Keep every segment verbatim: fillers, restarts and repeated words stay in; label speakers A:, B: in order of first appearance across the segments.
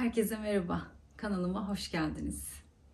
A: Herkese merhaba. Kanalıma hoş geldiniz.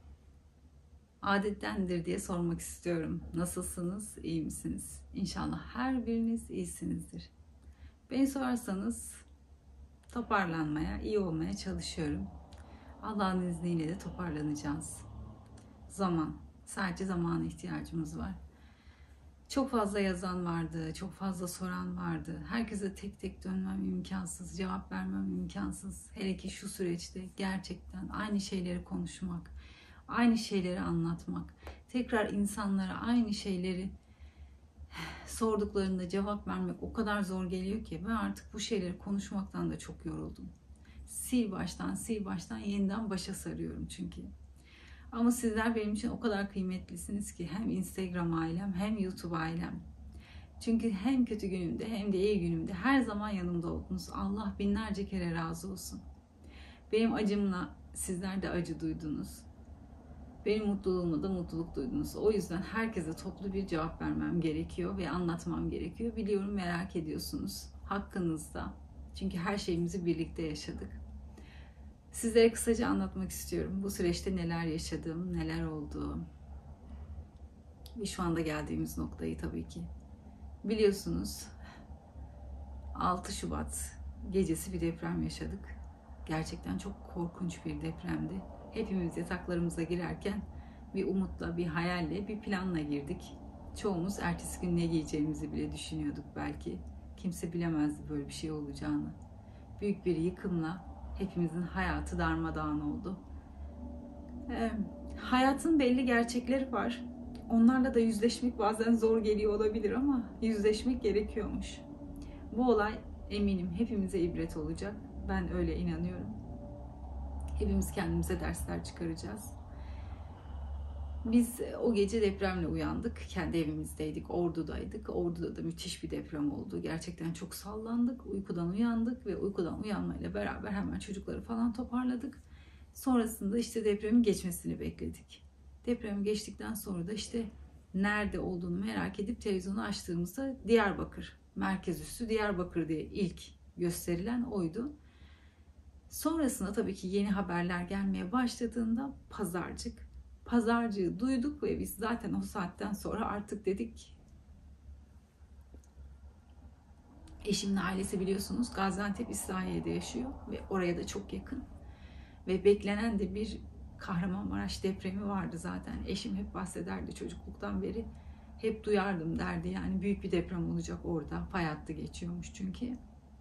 A: Adettendir diye sormak istiyorum. Nasılsınız? İyi misiniz? İnşallah her biriniz iyisinizdir. Beni sorarsanız toparlanmaya, iyi olmaya çalışıyorum. Allah'ın izniyle de toparlanacağız. Zaman. Sadece zamana ihtiyacımız var. Çok fazla yazan vardı, çok fazla soran vardı. Herkese tek tek dönmem imkansız, cevap vermem imkansız. Hele ki şu süreçte gerçekten aynı şeyleri konuşmak, aynı şeyleri anlatmak, tekrar insanlara aynı şeyleri sorduklarında cevap vermek o kadar zor geliyor ki ben artık bu şeyleri konuşmaktan da çok yoruldum. Sil baştan, sil baştan yeniden başa sarıyorum çünkü. Ama sizler benim için o kadar kıymetlisiniz ki hem Instagram ailem hem YouTube ailem. Çünkü hem kötü günümde hem de iyi günümde her zaman yanımda oldunuz. Allah binlerce kere razı olsun. Benim acımla sizler de acı duydunuz. Benim mutluluğumla da mutluluk duydunuz. O yüzden herkese toplu bir cevap vermem gerekiyor ve anlatmam gerekiyor. Biliyorum merak ediyorsunuz. Hakkınızda. Çünkü her şeyimizi birlikte yaşadık. Sizlere kısaca anlatmak istiyorum. Bu süreçte neler yaşadım, neler oldu. Ve şu anda geldiğimiz noktayı tabii ki. Biliyorsunuz altı Şubat gecesi bir deprem yaşadık. Gerçekten çok korkunç bir depremdi. Hepimiz yataklarımıza girerken bir umutla, bir hayalle, bir planla girdik. Çoğumuz ertesi gün ne giyeceğimizi bile düşünüyorduk belki. Kimse bilemezdi böyle bir şey olacağını. Büyük bir yıkımla hepimizin hayatı darmadağın oldu. Ee, hayatın belli gerçekleri var. Onlarla da yüzleşmek bazen zor geliyor olabilir ama yüzleşmek gerekiyormuş. Bu olay eminim hepimize ibret olacak. Ben öyle inanıyorum. Hepimiz kendimize dersler çıkaracağız. Biz o gece depremle uyandık. Kendi evimizdeydik, Ordu'daydık. Ordu'da da müthiş bir deprem oldu. Gerçekten çok sallandık. Uykudan uyandık ve uykudan uyanmayla beraber hemen çocukları falan toparladık. Sonrasında işte depremin geçmesini bekledik. Depremi geçtikten sonra da işte nerede olduğunu merak edip televizyonu açtığımızda Diyarbakır, merkez üssü Diyarbakır diye ilk gösterilen oydu. Sonrasında tabii ki yeni haberler gelmeye başladığında Pazarcık, Pazarcığı duyduk ve biz zaten o saatten sonra artık dedik. Eşimin ailesi biliyorsunuz Gaziantep İslahiye'de yaşıyor ve oraya da çok yakın. Ve beklenen de bir Kahramanmaraş depremi vardı zaten. Eşim hep bahsederdi çocukluktan beri. Hep duyardım derdi yani büyük bir deprem olacak orada. Fay hattı geçiyormuş çünkü.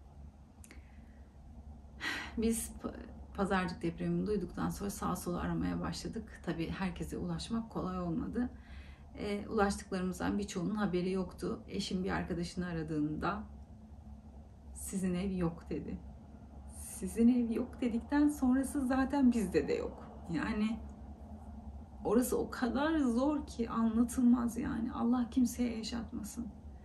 A: Biz Pazarcık depremini duyduktan sonra sağa sola aramaya başladık. Tabii herkese ulaşmak kolay olmadı. E, ulaştıklarımızdan birçoğunun haberi yoktu. Eşim bir arkadaşını aradığında sizin ev yok dedi. Sizin ev yok dedikten sonrası zaten bizde de yok. Yani orası o kadar zor ki anlatılmaz yani. Allah kimseye yaşatmasın.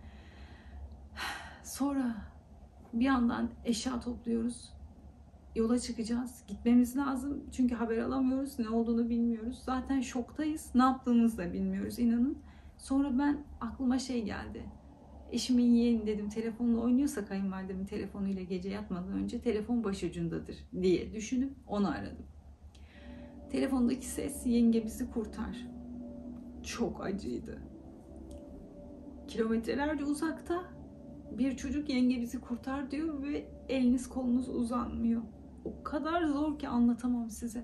A: Sonra bir yandan eşya topluyoruz. Yola çıkacağız. Gitmemiz lazım. Çünkü haber alamıyoruz. Ne olduğunu bilmiyoruz. Zaten şoktayız. Ne yaptığımızı da bilmiyoruz inanın. Sonra ben aklıma şey geldi. Eşimin yeğeni dedim telefonla oynuyorsa kayınvalidemin telefonuyla gece yatmadan önce telefon başucundadır diye düşünüp onu aradım. Telefondaki ses yenge bizi kurtar. Çok acıydı. Kilometrelerce uzakta bir çocuk yenge bizi kurtar diyor ve eliniz kolunuz uzanmıyor. O kadar zor ki anlatamam size.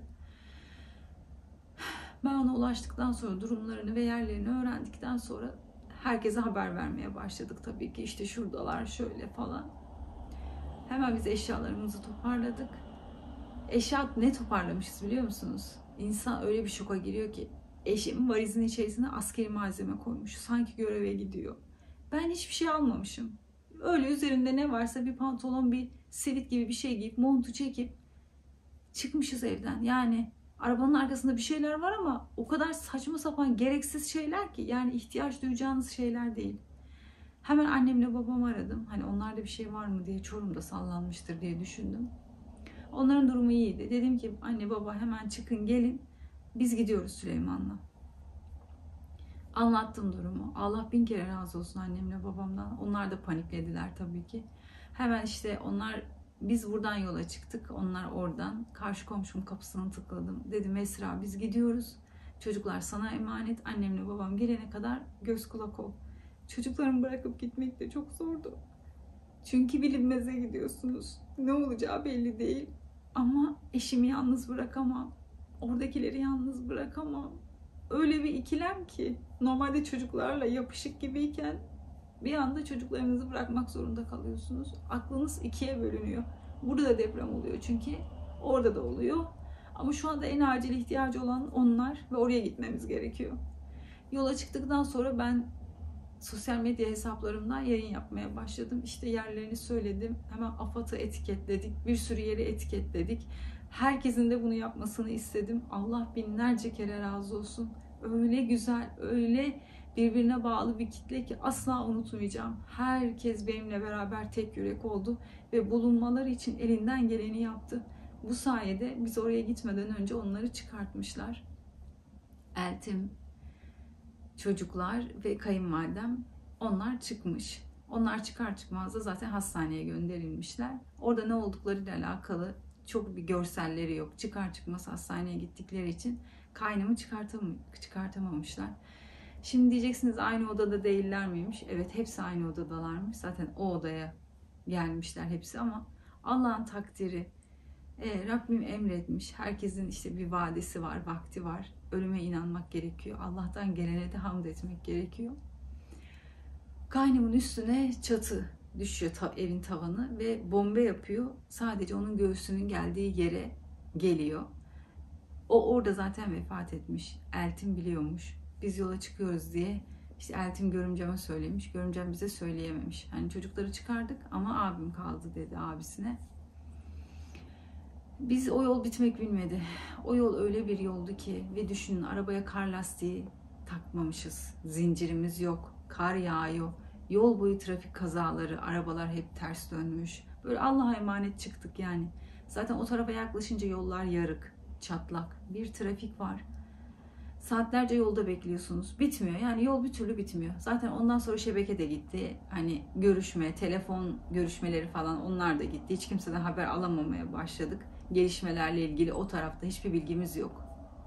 A: Ben ona ulaştıktan sonra durumlarını ve yerlerini öğrendikten sonra herkese haber vermeye başladık tabii ki. İşte şuradalar şöyle falan. Hemen biz eşyalarımızı toparladık. Eşya ne toparlamışız biliyor musunuz? İnsan öyle bir şoka giriyor ki eşim valizin içerisine askeri malzeme koymuş. Sanki göreve gidiyor. Ben hiçbir şey almamışım. Öyle üzerinde ne varsa bir pantolon, bir sivit gibi bir şey giyip montu çekip çıkmışız evden. Yani arabanın arkasında bir şeyler var ama o kadar saçma sapan gereksiz şeyler ki yani ihtiyaç duyacağınız şeyler değil. Hemen annemle babamı aradım. Hani onlarda bir şey var mı diye, Çorum'da sallanmıştır diye düşündüm. Onların durumu iyiydi. Dedim ki anne baba hemen çıkın gelin. Biz gidiyoruz Süleyman'la. Anlattım durumu. Allah bin kere razı olsun annemle babamdan. Onlar da paniklediler tabii ki. Hemen işte onlar Biz buradan yola çıktık. Onlar oradan. Karşı komşumun kapısını tıkladım. Dedim Esra biz gidiyoruz. Çocuklar sana emanet. Annemle babam gelene kadar göz kulak ol. Çocuklarımı bırakıp gitmek de çok zordu. Çünkü bilinmeze gidiyorsunuz. Ne olacağı belli değil. Ama eşimi yalnız bırakamam. Oradakileri yalnız bırakamam. Öyle bir ikilem ki. Normalde çocuklarla yapışık gibiyken bir anda çocuklarınızı bırakmak zorunda kalıyorsunuz. Aklınız ikiye bölünüyor. Burada da deprem oluyor çünkü. Orada da oluyor. Ama şu anda en acil ihtiyacı olan onlar ve oraya gitmemiz gerekiyor. Yola çıktıktan sonra ben sosyal medya hesaplarımdan yayın yapmaya başladım. İşte yerlerini söyledim. Hemen AFAD'ı etiketledik. Bir sürü yeri etiketledik. Herkesin de bunu yapmasını istedim. Allah binlerce kere razı olsun. Öyle güzel, öyle birbirine bağlı bir kitle ki asla unutmayacağım. Herkes benimle beraber tek yürek oldu ve bulunmaları için elinden geleni yaptı. Bu sayede biz oraya gitmeden önce onları çıkartmışlar. Eltim, çocuklar ve kayınvalidem onlar çıkmış. Onlar çıkar çıkmaz da zaten hastaneye gönderilmişler. Orada ne olduklarıyla alakalı çok bir görselleri yok. Çıkar çıkmaz hastaneye gittikleri için kaynımı çıkartam çıkartamamışlar. Şimdi diyeceksiniz aynı odada değiller miymiş? Evet hepsi aynı odadalarmış. Zaten o odaya gelmişler hepsi ama Allah'ın takdiri. E, Rabbim emretmiş. Herkesin işte bir vadesi var, vakti var. Ölüme inanmak gerekiyor. Allah'tan gelene de hamd etmek gerekiyor. Kaynımın üstüne çatı düşüyor, ta, evin tavanı ve bombe yapıyor. Sadece onun göğsünün geldiği yere geliyor. O orada zaten vefat etmiş. Eltim biliyormuş. Biz yola çıkıyoruz diye işte Eltim görümceme söylemiş. Görümcem bize söyleyememiş. Hani çocukları çıkardık ama abim kaldı dedi abisine. Biz o yol bitmek bilmedi. O yol öyle bir yoldu ki ve düşünün arabaya kar lastiği takmamışız. Zincirimiz yok. Kar yağıyor. Yol boyu trafik kazaları, arabalar hep ters dönmüş. Böyle Allah'a emanet çıktık yani. Zaten o tarafa yaklaşınca yollar yarık, çatlak. Bir trafik var. Saatlerce yolda bekliyorsunuz. Bitmiyor. Yani yol bir türlü bitmiyor. Zaten ondan sonra şebeke de gitti. Hani görüşme, telefon görüşmeleri falan onlar da gitti. Hiç kimseden haber alamamaya başladık. Gelişmelerle ilgili o tarafta hiçbir bilgimiz yok.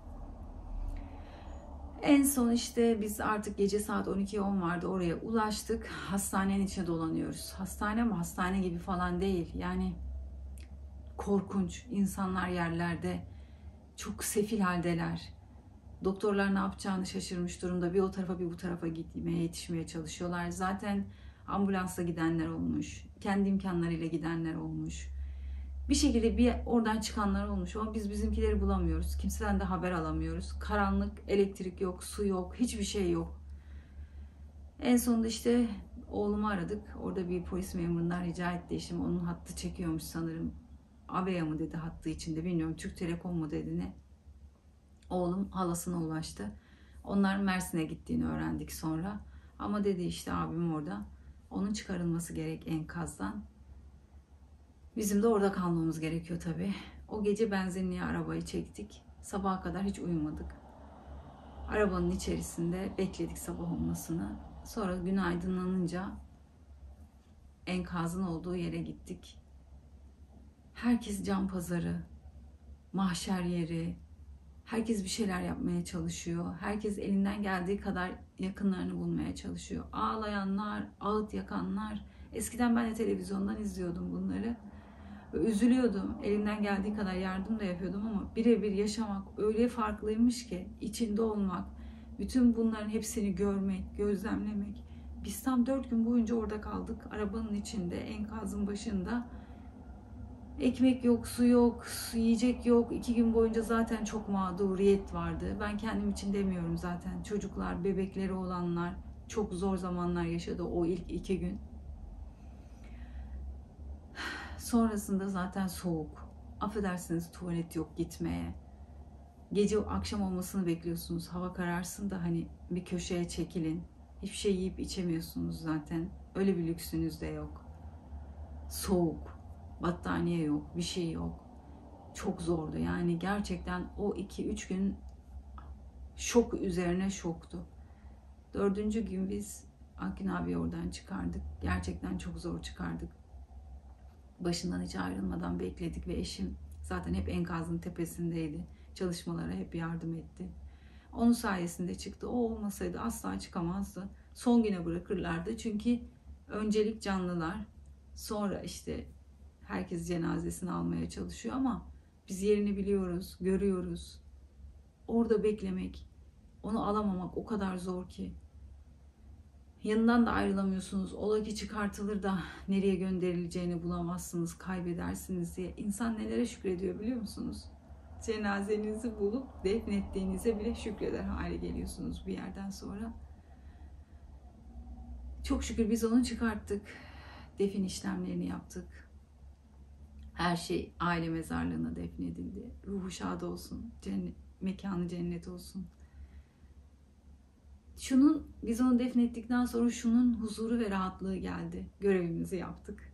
A: En son işte biz artık gece saat on ikiye on vardı oraya ulaştık. Hastanenin içine dolanıyoruz. Hastane mi? Hastane gibi falan değil. Yani korkunç. İnsanlar yerlerde. Çok sefil haldeler. Doktorlar ne yapacağını şaşırmış durumda. Bir o tarafa bir bu tarafa gitmeye, yetişmeye çalışıyorlar. Zaten ambulansla gidenler olmuş. Kendi imkanlarıyla gidenler olmuş. Bir şekilde bir oradan çıkanlar olmuş ama biz bizimkileri bulamıyoruz. Kimseden de haber alamıyoruz. Karanlık, elektrik yok, su yok, hiçbir şey yok. En sonunda işte oğlumu aradık. Orada bir polis memurundan rica etti eşim. Onun hattı çekiyormuş sanırım. Aveya mı dedi hattı içinde bilmiyorum. Türk Telekom mu dedi ne. Oğlum halasına ulaştı. Onlar Mersin'e gittiğini öğrendik sonra. Ama dedi işte abim orada. Onun çıkarılması gerek enkazdan. Bizim de orada kalmamız gerekiyor tabii. O gece benzinliğe arabayı çektik. Sabaha kadar hiç uyumadık. Arabanın içerisinde bekledik sabah olmasını. Sonra gün aydınlanınca enkazın olduğu yere gittik. Herkes can pazarı, mahşer yeri. Herkes bir şeyler yapmaya çalışıyor. Herkes elinden geldiği kadar yakınlarını bulmaya çalışıyor. Ağlayanlar, ağıt yakanlar. Eskiden ben de televizyondan izliyordum bunları. Üzülüyordum. Elimden geldiği kadar yardım da yapıyordum ama birebir yaşamak öyle farklıymış ki içinde olmak, bütün bunların hepsini görmek, gözlemlemek. Biz tam dört gün boyunca orada kaldık. Arabanın içinde, enkazın başında. Ekmek yok, su yok, yiyecek yok. İki gün boyunca zaten çok mağduriyet vardı. Ben kendim için demiyorum zaten. Çocuklar, bebekleri olanlar çok zor zamanlar yaşadı o ilk iki gün. Sonrasında zaten soğuk. Affedersiniz tuvalet yok gitmeye. Gece akşam olmasını bekliyorsunuz. Hava kararsın da hani bir köşeye çekilin. Hiçbir şey yiyip içemiyorsunuz zaten. Öyle bir lüksünüz de yok. Soğuk. Battaniye yok. Bir şey yok. Çok zordu. Yani gerçekten o iki üç gün şok üzerine şoktu. Dördüncü gün biz Akgün abi oradan çıkardık. Gerçekten çok zor çıkardık. Başından hiç ayrılmadan bekledik ve eşim zaten hep enkazın tepesindeydi. Çalışmalara hep yardım etti. Onun sayesinde çıktı. O olmasaydı asla çıkamazdı. Son güne bırakırlardı. Çünkü öncelik canlılar. Sonra işte herkes cenazesini almaya çalışıyor ama biz yerini biliyoruz, görüyoruz. Orada beklemek, onu alamamak o kadar zor ki. Yanından da ayrılamıyorsunuz. Ola ki çıkartılır da nereye gönderileceğini bulamazsınız, kaybedersiniz diye. İnsan nelere şükrediyor biliyor musunuz? Cenazenizi bulup defnettiğinize bile şükreder hale geliyorsunuz bir yerden sonra. Çok şükür biz onu çıkarttık. Defin işlemlerini yaptık. Her şey aile mezarlığına defnedildi. Ruhu şad olsun, cennet, mekanı cennet olsun. Şunun, biz onu defnettikten sonra şunun huzuru ve rahatlığı geldi. Görevimizi yaptık.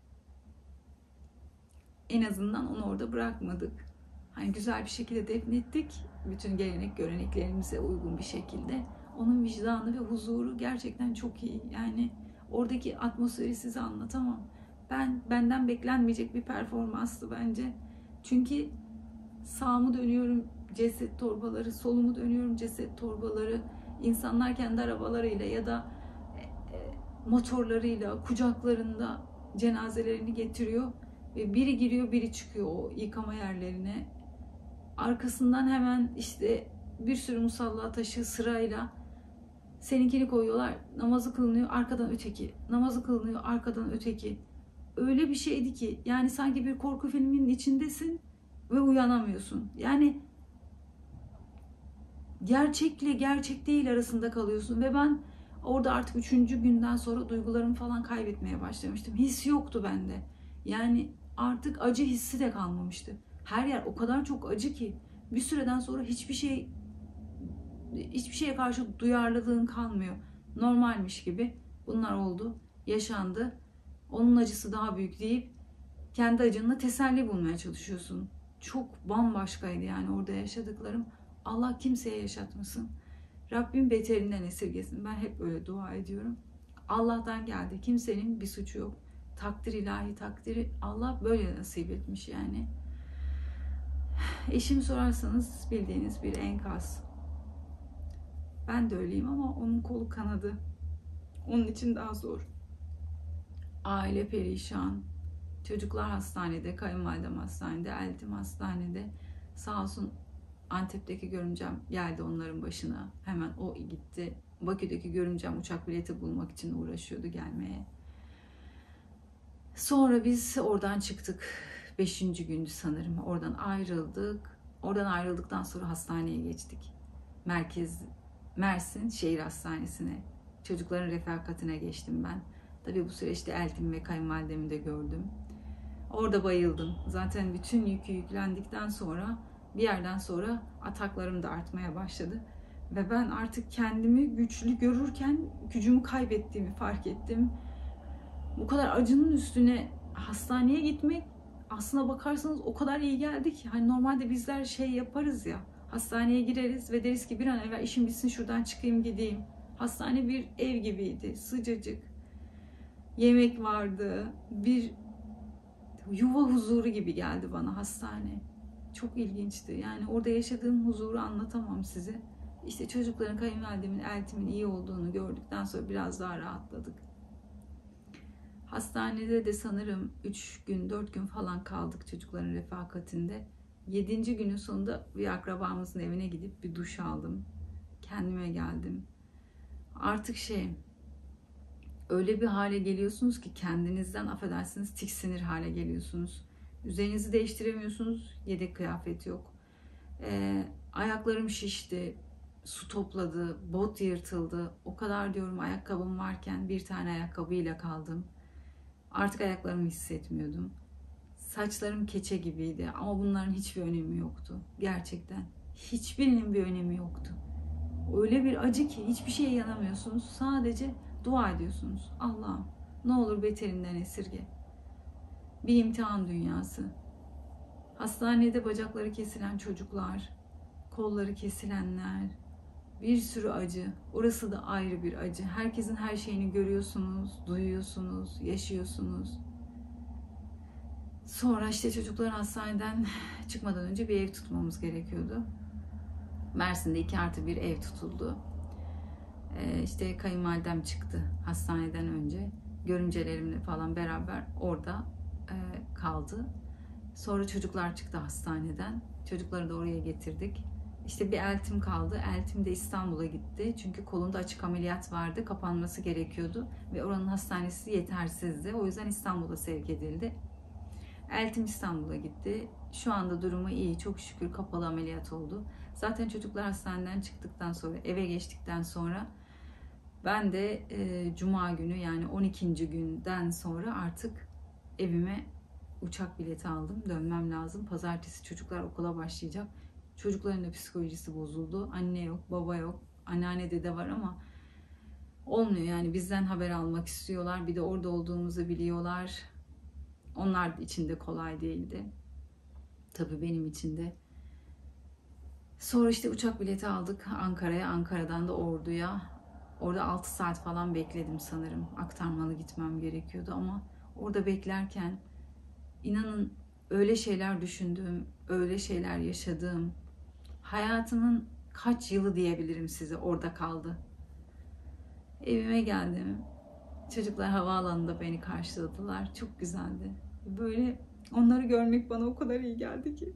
A: En azından onu orada bırakmadık. Hani güzel bir şekilde defnettik. Bütün gelenek göreneklerimize uygun bir şekilde. Onun vicdanı ve huzuru gerçekten çok iyi. Yani oradaki atmosferi size anlatamam. Ben benden beklenmeyecek bir performanstı bence. Çünkü sağımı dönüyorum ceset torbaları, solumu dönüyorum ceset torbaları. İnsanlar kendi arabalarıyla ya da motorlarıyla kucaklarında cenazelerini getiriyor ve biri giriyor biri çıkıyor o yıkama yerlerine. Arkasından hemen işte bir sürü musalla taşı sırayla seninkini koyuyorlar. Namazı kılınıyor arkadan öteki. Namazı kılınıyor arkadan öteki. Öyle bir şeydi ki yani sanki bir korku filminin içindesin ve uyanamıyorsun. Yani gerçekle gerçek değil arasında kalıyorsun ve ben orada artık üçüncü günden sonra duygularımı falan kaybetmeye başlamıştım. His yoktu bende. Yani artık acı hissi de kalmamıştı. Her yer o kadar çok acı ki bir süreden sonra hiçbir şey hiçbir şeye karşı duyarlılığın kalmıyor. Normalmiş gibi bunlar oldu, yaşandı. Onun acısı daha büyük deyip kendi acınla teselli bulmaya çalışıyorsun. Çok bambaşkaydı yani orada yaşadıklarım. Allah kimseye yaşatmasın. Rabbim beterinden esirgesin. Ben hep öyle dua ediyorum. Allah'tan geldi. Kimsenin bir suçu yok. Takdir ilahi takdiri Allah böyle nasip etmiş yani. Eşim sorarsanız bildiğiniz bir enkaz. Ben de öyleyim ama onun kolu kanadı. Onun için daha zor. Aile perişan. Çocuklar hastanede, kayınvalidem hastanede, eltim hastanede. Sağ olsun Antep'teki görümcem geldi onların başına. Hemen o gitti. Bakü'deki görümcem uçak bileti bulmak için uğraşıyordu gelmeye. Sonra biz oradan çıktık. Beşinci gündü sanırım. Oradan ayrıldık. Oradan ayrıldıktan sonra hastaneye geçtik. Merkez, Mersin Şehir Hastanesi'ne. Çocukların refakatine geçtim ben. Tabii bu süreçte eltim ve kayınvalidemi de gördüm. Orada bayıldım. Zaten bütün yükü yüklendikten sonra bir yerden sonra ataklarım da artmaya başladı. Ve ben artık kendimi güçlü görürken gücümü kaybettiğimi fark ettim. Bu kadar acının üstüne hastaneye gitmek aslına bakarsanız o kadar iyi geldi ki. Hani normalde bizler şey yaparız ya, hastaneye gireriz ve deriz ki bir an evvel işim bitsin şuradan çıkayım gideyim. Hastane bir ev gibiydi, sıcacık. Yemek vardı, bir yuva huzuru gibi geldi bana hastane. Çok ilginçti. Yani orada yaşadığım huzuru anlatamam size. İşte çocukların, kayınvalidemin, eltimin iyi olduğunu gördükten sonra biraz daha rahatladık. Hastanede de sanırım üç gün, dört gün falan kaldık çocukların refakatinde. yedinci günün sonunda bir akrabamızın evine gidip bir duş aldım. Kendime geldim. Artık şey, öyle bir hale geliyorsunuz ki kendinizden affedersiniz tiksinir hale geliyorsunuz. Üzerinizi değiştiremiyorsunuz, yedek kıyafet yok. Ee, ayaklarım şişti, su topladı, bot yırtıldı. O kadar diyorum ayakkabım varken bir tane ayakkabıyla kaldım. Artık ayaklarımı hissetmiyordum. Saçlarım keçe gibiydi ama bunların hiçbir önemi yoktu. Gerçekten hiçbirinin bir önemi yoktu. Öyle bir acı ki hiçbir şeye yanamıyorsunuz. Sadece dua ediyorsunuz. Allah'ım ne olur beterinden esirge. Bir imtihan dünyası. Hastanede bacakları kesilen çocuklar, kolları kesilenler, bir sürü acı. Orası da ayrı bir acı. Herkesin her şeyini görüyorsunuz, duyuyorsunuz, yaşıyorsunuz. Sonra işte çocuklar hastaneden çıkmadan önce bir ev tutmamız gerekiyordu. Mersin'de iki artı bir ev tutuldu. Ee, işte kayınvalidem çıktı hastaneden önce. Görümcelerimle falan beraber orada e, kaldı. Sonra çocuklar çıktı hastaneden. Çocukları da oraya getirdik. İşte bir eltim kaldı. Eltim de İstanbul'a gitti. Çünkü kolunda açık ameliyat vardı. Kapanması gerekiyordu. Ve oranın hastanesi yetersizdi. O yüzden İstanbul'a sevk edildi. Eltim İstanbul'a gitti. Şu anda durumu iyi. Çok şükür kapalı ameliyat oldu. Zaten çocuklar hastaneden çıktıktan sonra, eve geçtikten sonra ben de e, Cuma günü, yani on ikinci günden sonra artık evime uçak bileti aldım. Dönmem lazım. Pazartesi çocuklar okula başlayacak. Çocukların da psikolojisi bozuldu. Anne yok, baba yok. Anneanne dede var ama olmuyor yani, bizden haber almak istiyorlar. Bir de orada olduğumuzu biliyorlar. Onlar için de kolay değildi. Tabii benim için de. Sonra işte uçak bileti aldık Ankara'ya. Ankara'dan da Ordu'ya. Orada altı saat falan bekledim sanırım. Aktarmalı gitmem gerekiyordu ama orada beklerken inanın öyle şeyler düşündüm, öyle şeyler yaşadığım, hayatımın kaç yılı diyebilirim size orada kaldı. Evime geldim. Çocuklar havaalanında beni karşıladılar. Çok güzeldi. Böyle onları görmek bana o kadar iyi geldi ki.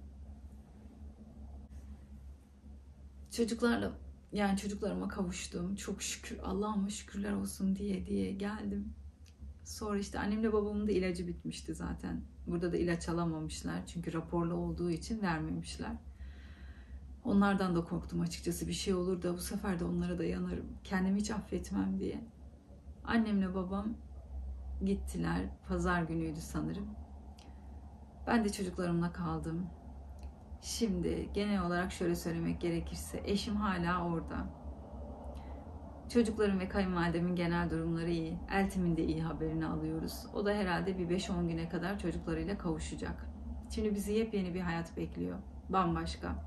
A: Çocuklarla, yani çocuklarıma kavuştum. Çok şükür, Allah'ıma şükürler olsun diye diye geldim. Sonra işte annemle babamın da ilacı bitmişti zaten. Burada da ilaç alamamışlar. Çünkü raporlu olduğu için vermemişler. Onlardan da korktum açıkçası. Bir şey olur da bu sefer de onlara da yanarım. Kendimi hiç affetmem diye. Annemle babam gittiler. Pazar günüydü sanırım. Ben de çocuklarımla kaldım. Şimdi genel olarak şöyle söylemek gerekirse eşim hala orada. Çocuklarım ve kayınvalidemin genel durumları iyi. Eltimin de iyi haberini alıyoruz. O da herhalde bir beş on güne kadar çocuklarıyla kavuşacak. Şimdi bizi yepyeni bir hayat bekliyor. Bambaşka.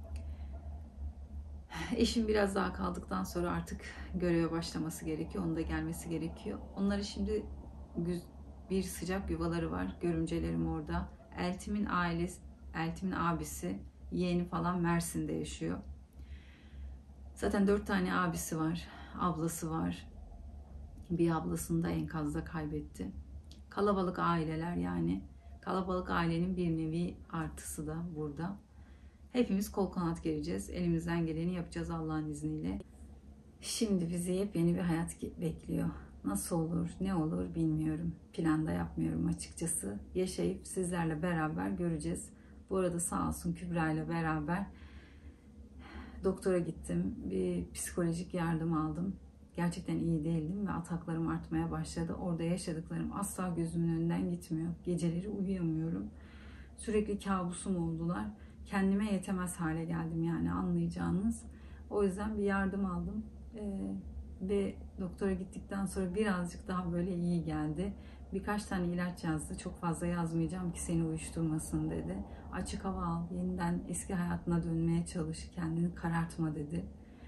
A: Eşim biraz daha kaldıktan sonra artık göreve başlaması gerekiyor. Onun da gelmesi gerekiyor. Onları şimdi bir sıcak yuvaları var. Görümcelerim orada. Eltimin ailesi, Eltimin abisi, yeğeni falan Mersin'de yaşıyor. Zaten dört tane abisi var. Ablası var. Bir ablasını da enkazda kaybetti. Kalabalık aileler yani. Kalabalık ailenin bir nevi artısı da burada. Hepimiz kol kanat gereceğiz. Elimizden geleni yapacağız Allah'ın izniyle. Şimdi bizi yepyeni bir hayat bekliyor. Nasıl olur, ne olur bilmiyorum. Planda yapmıyorum açıkçası. Yaşayıp sizlerle beraber göreceğiz. Bu arada sağ olsun Kübra ile beraber doktora gittim. Bir psikolojik yardım aldım. Gerçekten iyi değildim ve ataklarım artmaya başladı. Orada yaşadıklarım asla gözümün önünden gitmiyor. Geceleri uyuyamıyorum. Sürekli kabusum oldular. Kendime yetemez hale geldim yani, anlayacağınız. O yüzden bir yardım aldım. Ee, ve doktora gittikten sonra birazcık daha böyle iyi geldi. Birkaç tane ilaç yazdı. Çok fazla yazmayacağım ki seni uyuşturmasın dedi. Açık hava al, yeniden eski hayatına dönmeye çalış, kendini karartma dedi.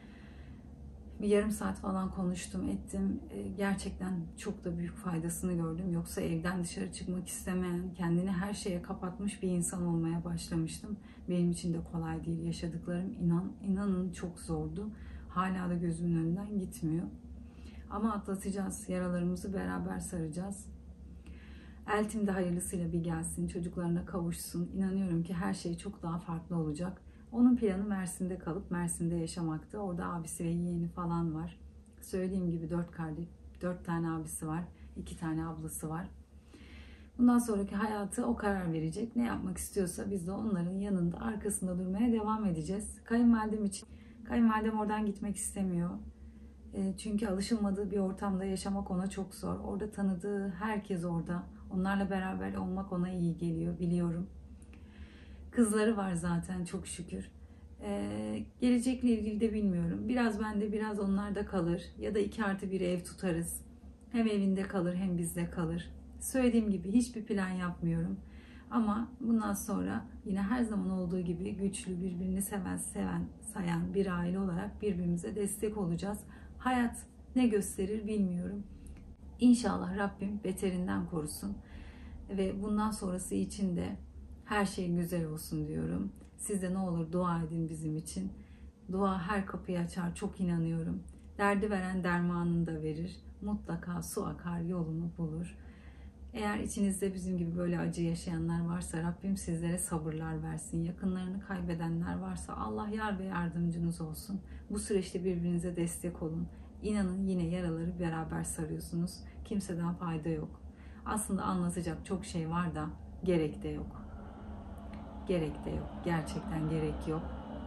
A: Bir yarım saat falan konuştum, ettim. Gerçekten çok da büyük faydasını gördüm. Yoksa evden dışarı çıkmak istemeyen, kendini her şeye kapatmış bir insan olmaya başlamıştım. Benim için de kolay değil. Yaşadıklarım inan, inanın çok zordu. Hala da gözümün önünden gitmiyor. Ama atlatacağız. Yaralarımızı beraber saracağız. Eltim de hayırlısıyla bir gelsin. Çocuklarına kavuşsun. İnanıyorum ki her şey çok daha farklı olacak. Onun planı Mersin'de kalıp Mersin'de yaşamaktı. Orada abisi ve yeğeni falan var. Söylediğim gibi dört kardeş, dört tane abisi var. iki tane ablası var. Bundan sonraki hayatı o karar verecek. Ne yapmak istiyorsa biz de onların yanında, arkasında durmaya devam edeceğiz. Kayınvalidem için. Kayınvalidem oradan gitmek istemiyor. Çünkü alışılmadığı bir ortamda yaşamak ona çok zor. Orada tanıdığı herkes orada. Onlarla beraber olmak ona iyi geliyor, biliyorum. Kızları var zaten çok şükür. Ee, gelecekle ilgili de bilmiyorum. Biraz bende, biraz onlarda kalır. Ya da iki artı bir ev tutarız. Hem evinde kalır hem bizde kalır. Söylediğim gibi hiçbir plan yapmıyorum. Ama bundan sonra yine her zaman olduğu gibi güçlü, birbirini seven, seven, sayan bir aile olarak birbirimize destek olacağız. Hayat ne gösterir bilmiyorum. İnşallah Rabbim beterinden korusun. Ve bundan sonrası için de her şey güzel olsun diyorum. Siz de ne olur dua edin bizim için. Dua her kapıyı açar, çok inanıyorum. Derdi veren dermanını da verir. Mutlaka su akar, yolunu bulur. Eğer içinizde bizim gibi böyle acı yaşayanlar varsa Rabbim sizlere sabırlar versin. Yakınlarını kaybedenler varsa Allah yar ve yardımcınız olsun. Bu süreçte birbirinize destek olun. İnanın yine yaraları beraber sarıyorsunuz. Kimseden fayda yok. Aslında anlatacak çok şey var da gerek de yok. Gerek de yok. Gerçekten gerek yok.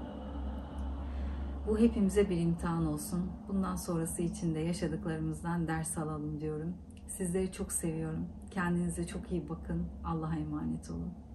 A: Bu hepimize bir imtihan olsun. Bundan sonrası için de yaşadıklarımızdan ders alalım diyorum. Sizleri çok seviyorum. Kendinize çok iyi bakın. Allah'a emanet olun.